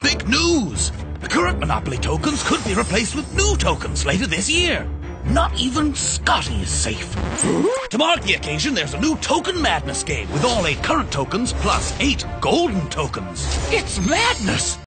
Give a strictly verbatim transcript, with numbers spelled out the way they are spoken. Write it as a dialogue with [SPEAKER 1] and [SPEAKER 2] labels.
[SPEAKER 1] big news! The current Monopoly tokens could be replaced with new tokens later this year. Not even Scotty is safe. To mark the occasion, there's a new Token Madness game with all eight current tokens plus eight golden tokens. It's madness!